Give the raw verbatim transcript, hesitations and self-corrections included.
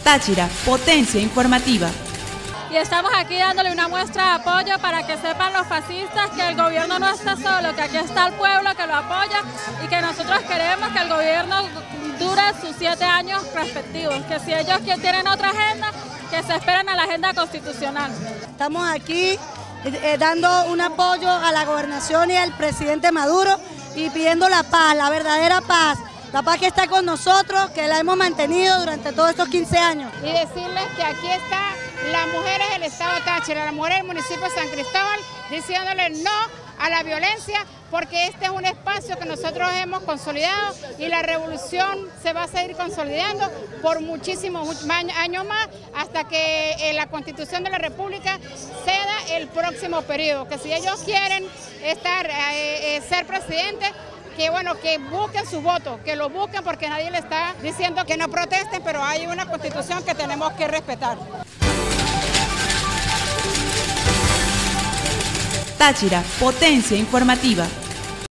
Táchira, potencia informativa. Y estamos aquí dándole una muestra de apoyo para que sepan los fascistas que el gobierno no está solo, que aquí está el pueblo que lo apoya y que nosotros queremos que el gobierno dure sus siete años respectivos, que si ellos tienen otra agenda, que se esperen a la agenda constitucional. Estamos aquí eh, dando un apoyo a la gobernación y al presidente Maduro y pidiendo la paz, la verdadera paz. La paz que está con nosotros, que la hemos mantenido durante todos estos quince años. Y decirles que aquí están las mujeres del estado Táchira, las mujeres del municipio de San Cristóbal, diciéndole no a la violencia, porque este es un espacio que nosotros hemos consolidado y la revolución se va a seguir consolidando por muchísimos años más hasta que la Constitución de la República ceda el próximo periodo, que si ellos quieren estar, eh, eh, ser presidentes, que bueno, que busquen su voto, que lo busquen porque nadie le está diciendo que no protesten, pero hay una Constitución que tenemos que respetar. Táchira, potencia informativa.